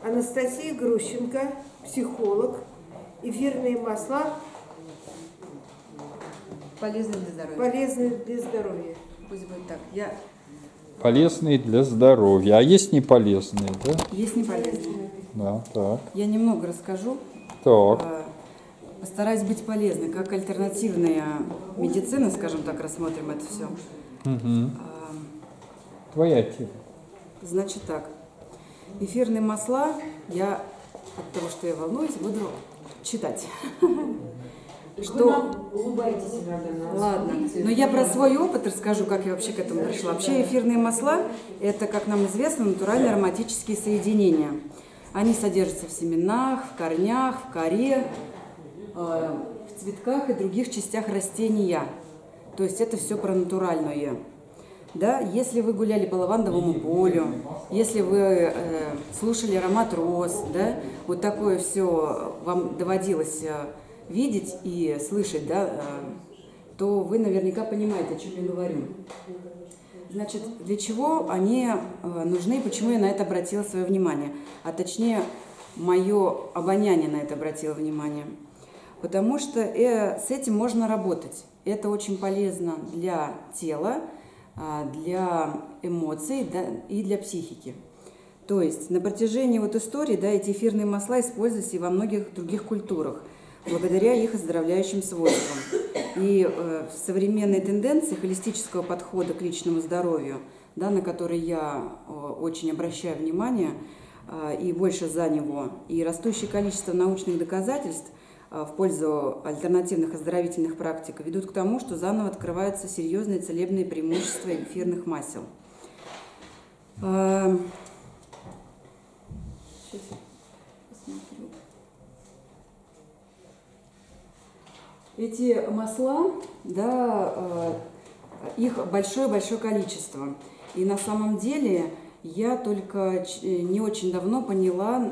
Анастасия Грущенко, психолог. Эфирные масла полезны для здоровья. Полезны для здоровья. Пусть будет так. Полезные для здоровья. А есть неполезные, да? Есть неполезные. Да, так. Я немного расскажу. Так. Постараюсь быть полезной. Как альтернативная медицина, скажем так, рассмотрим это все. Угу. Твоя тема. Значит так. Эфирные масла я от того, что я волнуюсь, буду читать. Что? Улыбайтесь иногда. Ладно. Но я про свой опыт расскажу, как я вообще к этому пришла. Вообще эфирные масла – это, как нам известно, натуральные ароматические соединения. Они содержатся в семенах, в корнях, в коре, в цветках и других частях растения. То есть это все про натуральное. Да? Если вы гуляли по лавандовому полю, если вы слушали аромат роз, да, вот такое все вам доводилось видеть и слышать, да, то вы наверняка понимаете, о чем я говорю. Значит, для чего они нужны, почему я на это обратила свое внимание, а точнее, мое обоняние на это обратило внимание. Потому что с этим можно работать. Это очень полезно для тела, для эмоций, да, и для психики. То есть на протяжении вот истории, да, эти эфирные масла используются и во многих других культурах, благодаря их оздоровляющим свойствам. И в современной тенденции холистического подхода к личному здоровью, да, на который я очень обращаю внимание и больше за него, и растущее количество научных доказательств в пользу альтернативных оздоровительных практик ведут к тому, что заново открываются серьезные целебные преимущества эфирных масел. Сейчас я посмотрю. Эти масла, да, их большое-большое количество. И на самом деле я только не очень давно поняла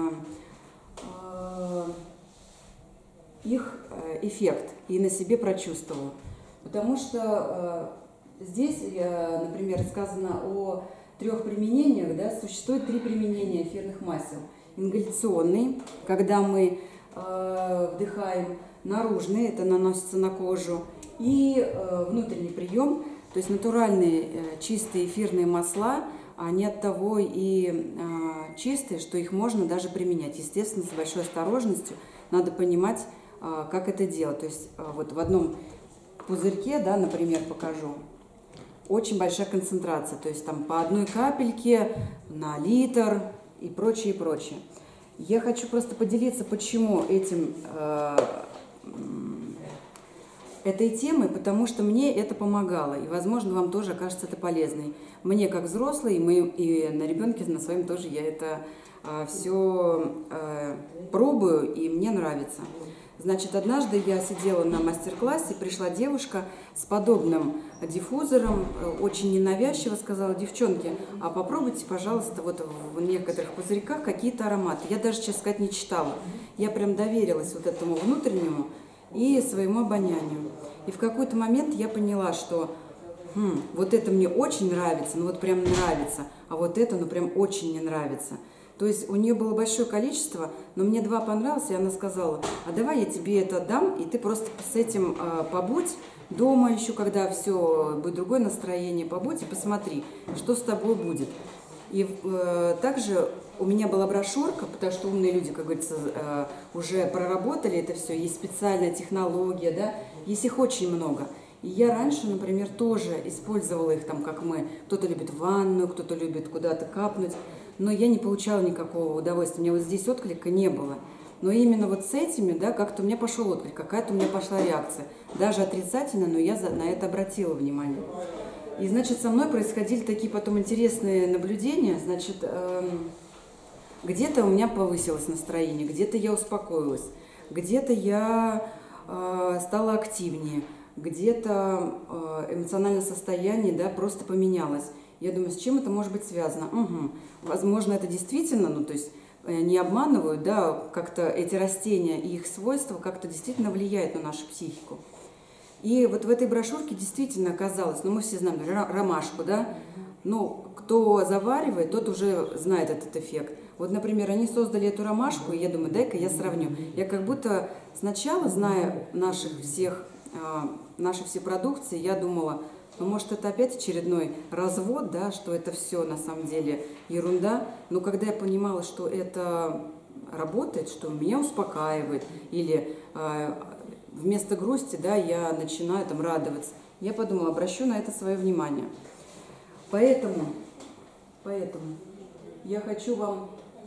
их эффект и на себе прочувствовала. Потому что здесь, например, сказано о 3 применениях, да, существует 3 применения эфирных масел. Ингаляционный, когда мы вдыхаем, наружный, это наносится на кожу, и внутренний прием, то есть натуральные чистые эфирные масла, они от того и чистые, что их можно даже применять. Естественно, с большой осторожностью надо понимать, как это делать. То есть вот в одном пузырьке, да, например, покажу, очень большая концентрация, то есть там по 1 капельке на литр и прочее, и прочее. Я хочу просто поделиться, почему этой темой, потому что мне это помогало, и, возможно, вам тоже окажется это полезной. Мне, как взрослой, и на ребенке, на своем тоже я это все пробую, и мне нравится. Значит, однажды я сидела на мастер-классе, пришла девушка с подобным диффузором, очень ненавязчиво сказала: девчонки, а попробуйте, пожалуйста, вот в некоторых пузырьках какие-то ароматы. Я даже, честно сказать, не читала. Я прям доверилась вот этому внутреннему и своему обонянию. И в какой-то момент я поняла, что вот это мне очень нравится, ну вот прям нравится, а вот это, ну прям очень не нравится. То есть у нее было большое количество, но мне 2 понравилось, и она сказала: а давай я тебе это дам, и ты просто с этим побудь дома еще, когда все будет другое настроение, побудь и посмотри, что с тобой будет. И также у меня была брошюрка, потому что умные люди, как говорится, уже проработали это все, есть специальная технология, да, есть их очень много. И я раньше, например, тоже использовала их там, как мы, кто-то любит ванную, кто-то любит куда-то капнуть, но я не получала никакого удовольствия, у меня вот здесь отклика не было. Но именно вот с этими, да, как-то у меня пошел отклик, какая-то у меня пошла реакция, даже отрицательная, но я на это обратила внимание. И, значит, со мной происходили такие потом интересные наблюдения, значит, где-то у меня повысилось настроение, где-то я успокоилась, где-то я стала активнее, где-то эмоциональное состояние, да, просто поменялось. Я думаю, с чем это может быть связано? Возможно, это действительно, ну, то есть не обманывают, да, как-то эти растения и их свойства как-то действительно влияют на нашу психику. И вот в этой брошюрке действительно оказалось, ну, мы все знаем ромашку, да, ну, кто заваривает, тот уже знает этот эффект. Вот, например, они создали эту ромашку, и я думаю, дай-ка я сравню. Я как будто сначала, зная наши все продукции, я думала, ну, может, это опять очередной развод, да, что это все на самом деле ерунда. Но когда я понимала, что это работает, что меня успокаивает, или вместо грусти, да, я начинаю там радоваться, я подумала, обращу на это свое внимание. Поэтому я хочу вам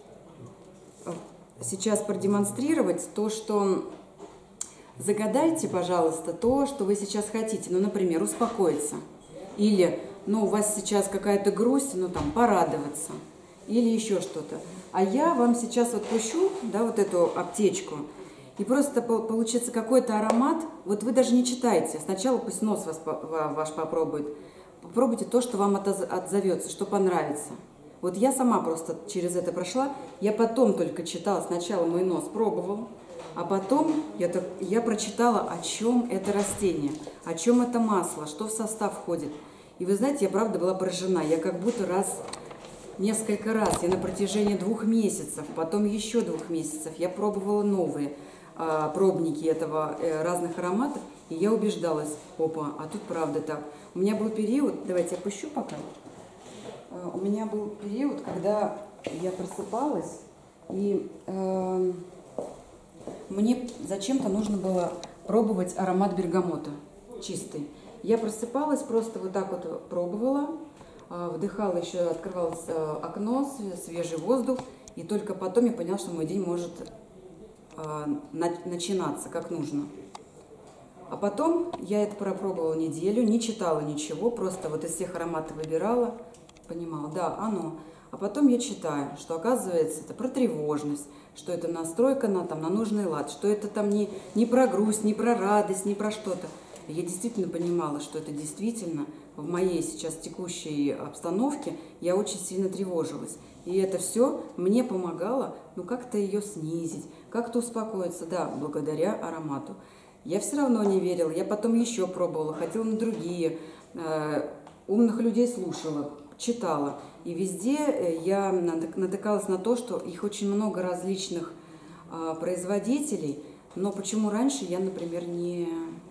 сейчас продемонстрировать то, что загадайте, пожалуйста, то, что вы сейчас хотите. Ну, например, успокоиться. Или, ну, у вас сейчас какая-то грусть, ну, там, порадоваться. Или еще что-то. А я вам сейчас вот пущу, да, вот эту аптечку. И просто получится какой-то аромат. Вот вы даже не читайте. Сначала пусть нос ваш попробует. Попробуйте то, что вам отзовется, что понравится. Вот я сама просто через это прошла. Я потом только читала. Сначала мой нос пробовал. А потом я прочитала, о чем это растение, о чем это масло, что в состав входит. И вы знаете, я правда была поражена. Я как будто несколько раз, я на протяжении 2 месяцев, потом еще 2 месяцев, я пробовала новые пробники этого разных ароматов, и я убеждалась, опа, а тут правда так. У меня был период, давайте я пущу пока. У меня был период, когда я просыпалась, и мне зачем-то нужно было пробовать аромат бергамота чистый. Я просыпалась, просто вот так вот пробовала, вдыхала еще, открывалось окно, свежий воздух, и только потом я поняла, что мой день может начинаться как нужно. А потом я это пропробовала неделю, не читала ничего, просто вот из всех ароматов выбирала, понимала, да, оно. А потом я читаю, что оказывается это про тревожность, что это настройка на нужный лад, что это там не про грусть, не про радость, не про что-то. Я действительно понимала, что это действительно в моей сейчас текущей обстановке я очень сильно тревожилась. И это все мне помогало, ну, как-то ее снизить, как-то успокоиться, да, благодаря аромату. Я все равно не верила, я потом еще пробовала, ходила на другие, умных людей слушала, читала. И везде я натыкалась на то, что их очень много различных производителей, но почему раньше я, например, не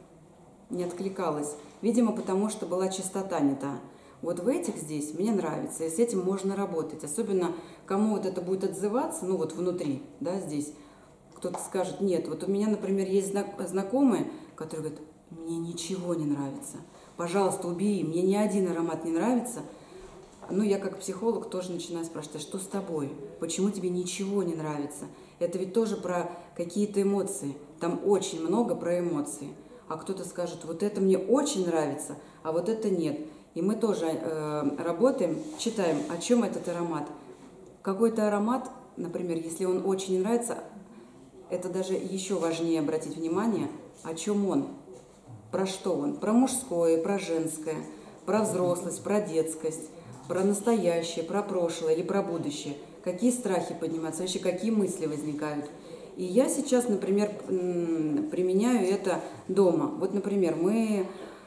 откликалась? Видимо, потому что была чистота не та. Вот в этих здесь мне нравится, и с этим можно работать. Особенно, кому вот это будет отзываться, ну вот внутри, да, здесь. Кто-то скажет, нет, вот у меня, например, есть знакомые, которые говорят, мне ничего не нравится. Пожалуйста, убери, мне ни один аромат не нравится. Ну, я как психолог тоже начинаю спрашивать, а что с тобой? Почему тебе ничего не нравится? Это ведь тоже про какие-то эмоции. Там очень много про эмоции. А кто-то скажет, вот это мне очень нравится, а вот это нет. И мы тоже работаем, читаем, о чем этот аромат. Какой-то аромат, например, если он очень не нравится, это даже еще важнее обратить внимание, о чем он, про что он. Про мужское, про женское, про взрослость, про детскость, про настоящее, про прошлое или про будущее. Какие страхи поднимаются, вообще какие мысли возникают. И я сейчас, например, применяю это дома. Вот, например, мы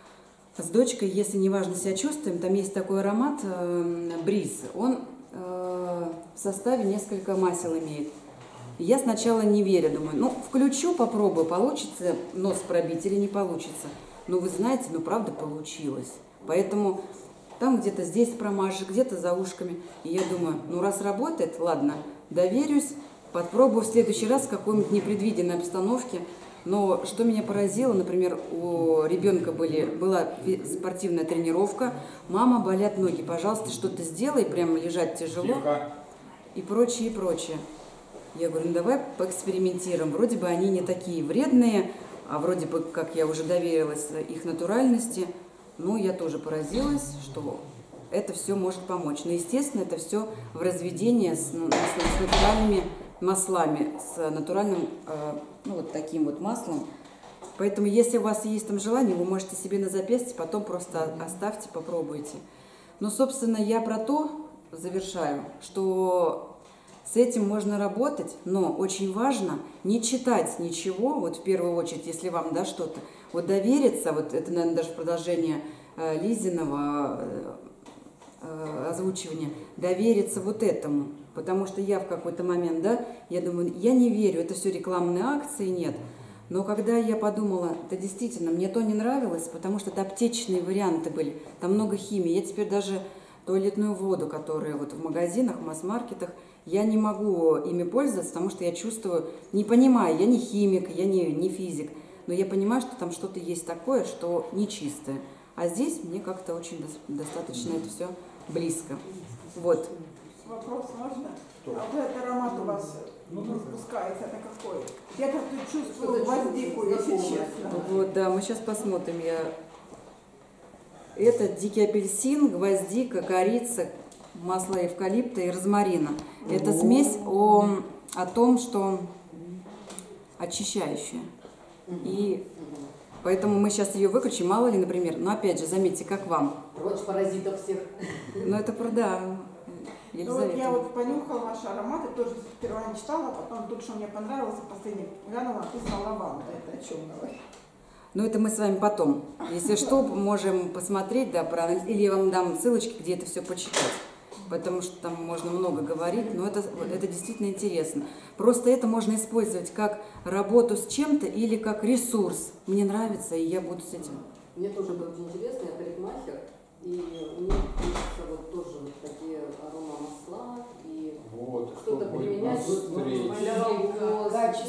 с дочкой, если неважно себя чувствуем, там есть такой аромат бриз. Он в составе несколько масел имеет. Я сначала не верю, думаю, ну, включу, попробую, получится нос пробить или не получится. Но вы знаете, ну, правда, получилось. Поэтому там где-то здесь промажешь, где-то за ушками. И я думаю, ну, раз работает, ладно, доверюсь, попробую в следующий раз в какой-нибудь непредвиденной обстановке. Но что меня поразило, например, у ребенка была спортивная тренировка, мама, болят ноги, пожалуйста, что-то сделай, прямо лежать тяжело и прочее, и прочее. Я говорю, ну давай поэкспериментируем, вроде бы они не такие вредные, а вроде бы, как я уже доверилась их натуральности, но я тоже поразилась, что это все может помочь. Но, естественно, это все в разведении с натуральными маслами, с натуральным, ну, вот таким вот маслом. Поэтому, если у вас есть там желание, вы можете себе на запястье, потом просто оставьте, попробуйте. Но, собственно, я про то завершаю, что с этим можно работать, но очень важно не читать ничего, вот в первую очередь, если вам, да, что-то, вот довериться, вот это, наверное, даже продолжение Лизиного озвучивания, довериться вот этому. Потому что я в какой-то момент, да, я думаю, я не верю, это все рекламные акции, нет. Но когда я подумала, это действительно, мне то не нравилось, потому что это аптечные варианты были, там много химии. Я теперь даже туалетную воду, которая вот в магазинах, в масс-маркетах, я не могу ими пользоваться, потому что я чувствую, не понимаю, я не химик, я не физик, но я понимаю, что там что-то есть такое, что нечистое. А здесь мне как-то очень достаточно это все близко. Вот. Вопрос можно? А вот этот аромат у вас спускается, это какой? Я как-то чувствую гвоздику, если честно. Вот, да, мы сейчас посмотрим. Это дикий апельсин, гвоздика, корица, масло эвкалипта и розмарина. Это смесь о том, что очищающая. И поэтому мы сейчас ее выключим, мало ли, например. Но опять же, заметьте, как вам. Прочь паразитов всех. Ну это да. Ну вот я вот понюхала ваши ароматы, тоже сперва не читала, а потом тут, что мне понравилось, в последнем глянула, написано лаванда. Это о чем говорит? Ну это мы с вами потом. Если что, можем посмотреть, да, или я вам дам ссылочки, где это все почитать. Потому что там можно много говорить, но это действительно интересно. Просто это можно использовать как работу с чем-то или как ресурс. Мне нравится, и я буду с этим. Мне тоже это очень интересно, я парикмахер, и мне хочется вот тоже вот такие аромамасла и Вот, что-то применять для волос,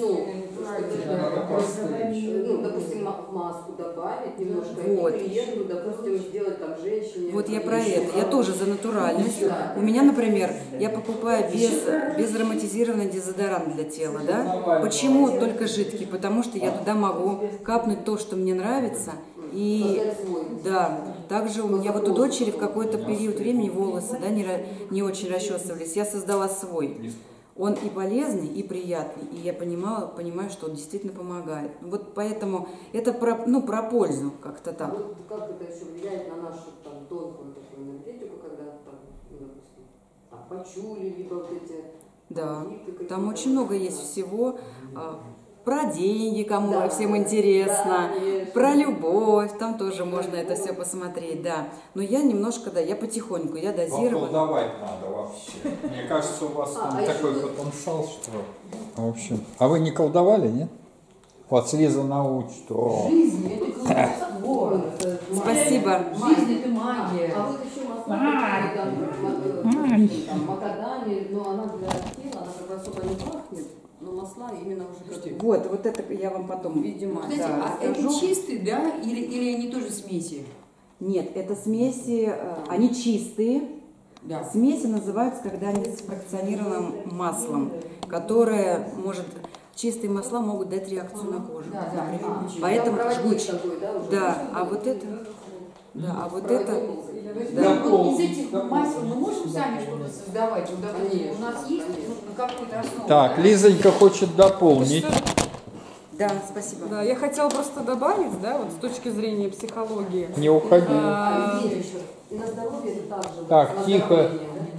ну, допустим, маску добавить немножко, Вот. и клиенту, допустим, сделать там женщине. Вот я про это. Я тоже за натуральность. У меня, например, я покупаю без ароматизированный дезодорант для тела, да? Почему только жидкий? Потому что я туда могу капнуть то, что мне нравится. И да, также у меня вот у дочери в какой-то период времени волосы, да, не очень расчесывались. Я создала свой. Он и полезный, и приятный. И я понимаю, что он действительно помогает. Вот поэтому это про пользу как-то так. А вот как это еще влияет на нашу там тонкую такую энергетику, когда там, ну, допустим, пачули, либо вот эти... Да, какие-то, там очень много есть всего. Про деньги, кому да, всем интересно, да, про любовь, там тоже можно это все посмотреть, да. Но я немножко, да, я потихоньку, я дозированно. Колдовать надо вообще. Мне кажется, у вас там такой потенциал, что... В общем, а вы не колдовали, нет? Вот Лиза научит. Жизнь – это колдовство. Спасибо. Жизнь – это магия. А вот еще масла, там, макадами, но она для тела, она как бы особо не пахнет, но масла именно уже как... Вот это я вам потом, Видимо, Кстати, да, а это расскажу. чистые, да? Или они тоже смеси? Нет, это смеси, они чистые. Да. Смеси называются, когда они с фракционированным маслом, которое может... Чистые масла могут дать реакцию на кожу. Да, да. Например. Поэтому жгучий. Такой, да, уже? Да, а вот это... Да, а вот это... Да. Вот из этих масел мы можем сами что-то создавать? Вот, допустим, у нас есть на какой-то основе? Так, Лизонька хочет дополнить. Да, спасибо. Да, я хотела просто добавить, да, вот с точки зрения психологии. Не уходи. И на здоровье это также. Так, на тихо, здоровье, да?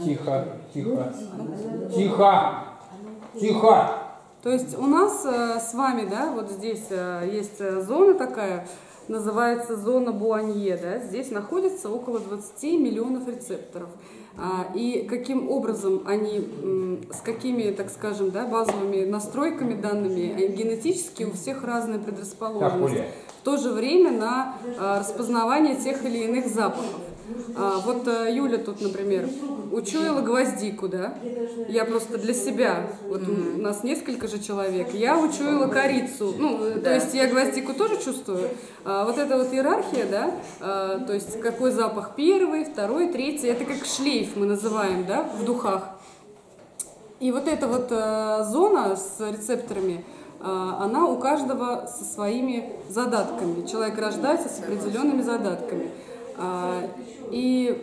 тихо. То есть у нас с вами, да, вот здесь есть зона такая, называется зона Буанье, да, здесь находится около 20 миллионов рецепторов. И каким образом они, с какими, так скажем, да, базовыми настройками данными, генетически у всех разная предрасположенность. В то же время на распознавание тех или иных запахов. Вот Юля тут, например, учуяла гвоздику, да? Я просто для себя, вот у нас несколько же человек, я учуяла корицу, ну, то есть я гвоздику тоже чувствую. Вот эта вот иерархия, да, то есть какой запах первый, второй, третий, это как шлейф мы называем, да, в духах. И вот эта вот зона с рецепторами, она у каждого со своими задатками. Человек рождается с определенными задатками. И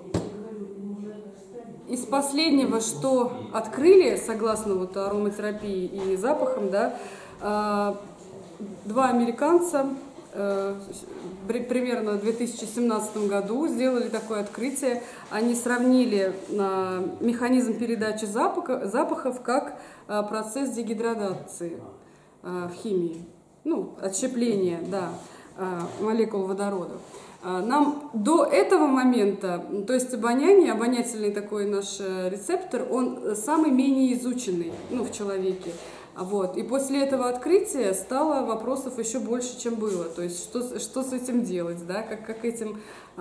из последнего, что открыли, согласно вот ароматерапии и запахам, да, два американца примерно в 2017 году сделали такое открытие. Они сравнили механизм передачи запахов как процесс дегидрации в химии, ну, отщепления, да. молекул водорода. Нам до этого момента, то есть обоняние, обонятельный такой наш рецептор, он самый менее изученный, ну, в человеке. Вот. И после этого открытия стало вопросов еще больше, чем было. То есть что с этим делать, да? как этим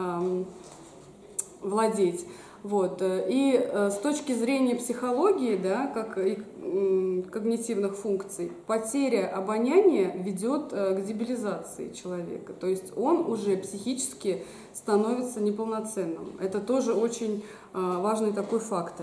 владеть. Вот. И с точки зрения психологии, да, как и когнитивных функций, потеря обоняния ведет к дебилизации человека. То есть он уже психически становится неполноценным. Это тоже очень важный такой фактор.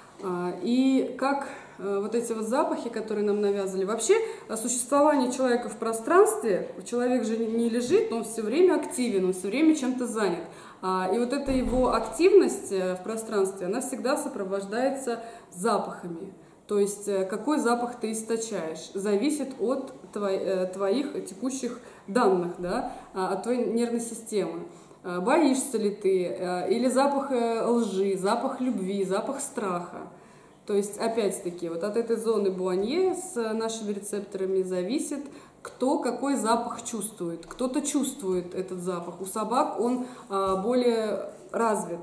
И как вот эти вот запахи, которые нам навязали. Вообще, существование человека в пространстве, человек же не лежит, но он все время активен, он все время чем-то занят. И вот эта его активность в пространстве, она всегда сопровождается запахами. То есть, какой запах ты источаешь, зависит от твоих текущих данных, да, от твоей нервной системы. Боишься ли ты, или запах лжи, запах любви, запах страха. То есть, опять-таки, вот от этой зоны Буанье с нашими рецепторами зависит, кто какой запах чувствует. Кто-то чувствует этот запах. У собак он более развит.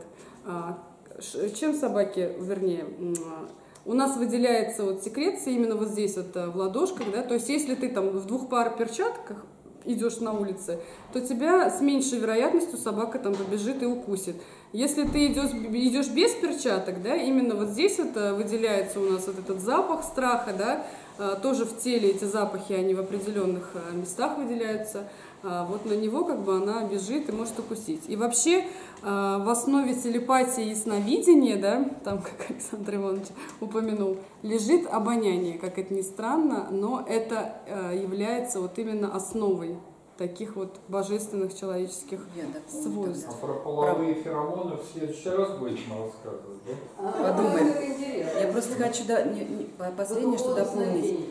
Чем собаки, вернее, у нас выделяется вот секреция именно вот здесь, вот в ладошках, да, то есть если ты там в 2 парах перчатках идешь на улице, то тебя с меньшей вероятностью собака там побежит и укусит. Если ты идешь без перчаток, да, именно вот здесь вот выделяется у нас вот этот запах страха, да, тоже в теле эти запахи, они в определенных местах выделяются, вот на него как бы она бежит и может укусить. И вообще в основе телепатии и сновидения, да, там, как Александр Иванович упомянул, лежит обоняние, как это ни странно, но это является вот именно основой таких вот божественных человеческих свойств. А про половые феромоны в следующий раз будете нам рассказывать, да? Подумай. Я просто хочу последнее, что дополнить.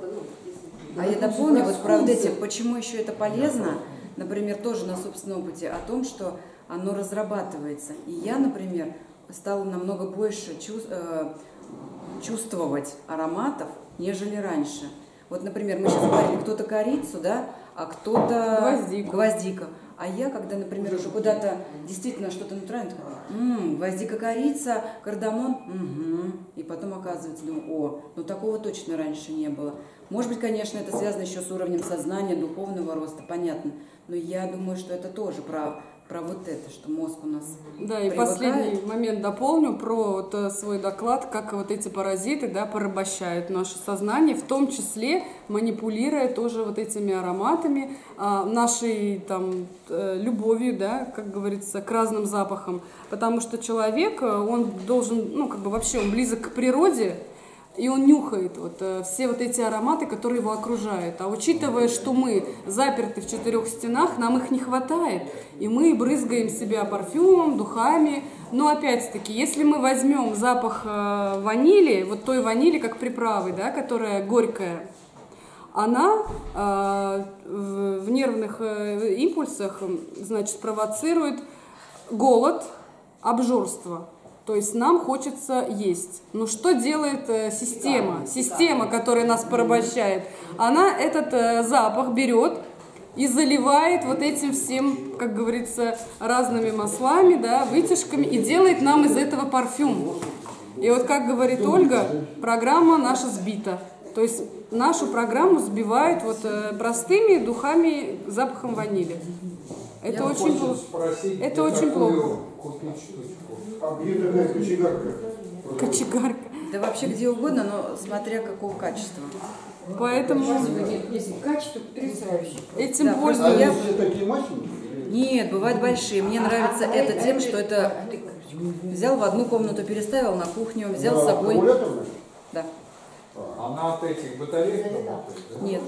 Я дополню, вот правда, почему еще это полезно, например, тоже на собственном опыте, о том, что оно разрабатывается. И я, например, стала намного больше чувствовать ароматов, нежели раньше. Вот, например, мы сейчас говорили, кто-то корицу, да, а кто-то гвоздика. А я, когда, например, уже куда-то действительно что-то натуральное, гвоздика, корица, кардамон, и потом оказывается, думаю, ну такого точно раньше не было. Может быть, конечно, это связано еще с уровнем сознания, духовного роста, понятно, но я думаю, что это тоже про вот это, что мозг у нас Да, и последний момент дополню про вот свой доклад, как вот эти паразиты, да, порабощают наше сознание, в том числе манипулируя тоже вот этими ароматами, нашей там любовью, да, как говорится, к разным запахам, потому что человек, он должен, ну, как бы вообще он близок к природе, и он нюхает вот все вот эти ароматы, которые его окружают. А учитывая, что мы заперты в 4 стенах, нам их не хватает. И мы брызгаем себя парфюмом, духами. Но опять-таки, если мы возьмем запах ванили, вот той ванили как приправы, да, которая горькая, она в нервных импульсах, значит, провоцирует голод, обжорство. То есть нам хочется есть. Но что делает система? Система, которая нас порабощает. Она этот запах берет и заливает вот этим всем, как говорится, разными маслами, да, вытяжками, и делает нам из этого парфюм. И вот, как говорит Ольга, программа наша сбита. То есть нашу программу сбивают вот простыми духами, запахом ванили. Это очень плохо. Это очень плохо. А где такая кочегарка? Кочегарка. Да вообще где угодно, но смотря какого качества. Поэтому Качество потрясающее. этим Да, пользуются. А все такие маленькие? Нет, бывают большие. Мне нравится это тем, что это взял в одну комнату, переставил на кухню, взял с собой. Аккумуляторная? Да. Она от этих батареек работает, да? Нет.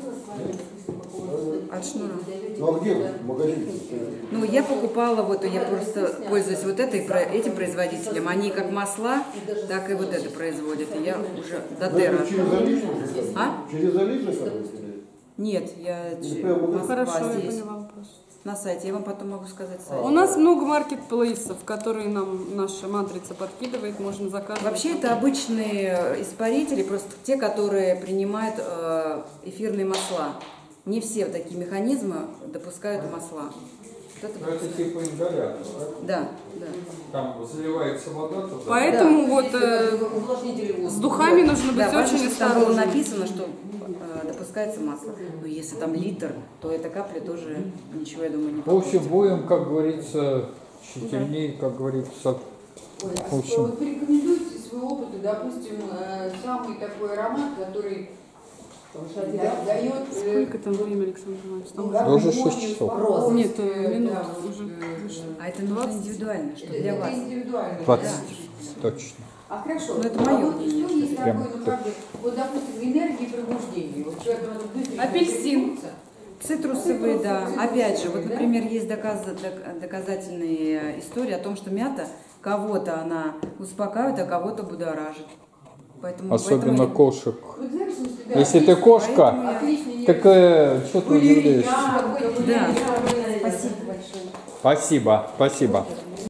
От шнура. Ну а где в магазине? Ну, я покупала, вот я просто пользуюсь вот этим производителем. Они как масла, так и вот это производят. И я уже дотера. Через залежно? А? Через залежно как-то? Нет, я Хорошо, я здесь. поняла вопрос. На сайте. Я вам потом могу сказать сайт. У нас много маркетплейсов, которые нам наша матрица подкидывает, можно заказывать. Вообще это обычные испарители, просто те, которые принимают эфирные масла. не все такие механизмы допускают масла. Вот это Ну, это типа ингалятор, да? Да, да. Там заливается вода туда. Поэтому вот Увлажнители с воздуха. духами нужно быть Да, важно, очень чтобы там было осторожным. написано, что допускается масло. Но если там литр, то эта капля тоже ничего, я думаю, не В общем, попросит. будем, как говорится, тщательнее, как говорится. Ой, В общем. вот порекомендуйте свой опыт, допустим, самый такой аромат, который дает... Сколько там время, Александр Иванович? Там Уже 6 часов. Нет, минут уже. А это нужно индивидуально, что для вас. Это индивидуально. 20, да. точно. А хорошо, Ну, это а моё вот мнение, что есть прям такое, ну, как бы, вот, допустим, энергии пробуждения. Вот человек надо быстренько Апельсин. проснуться. Цитрусовые, да. Опять же, вот, например, есть доказательные истории о том, что мята кого-то она успокаивает, а кого-то будоражит. Особенно поэтому кошек. Вот знаешь, в смысле, да, Если ты кошка, отличный так что ты удивляешься? Да. Спасибо Спасибо большое. Спасибо, спасибо.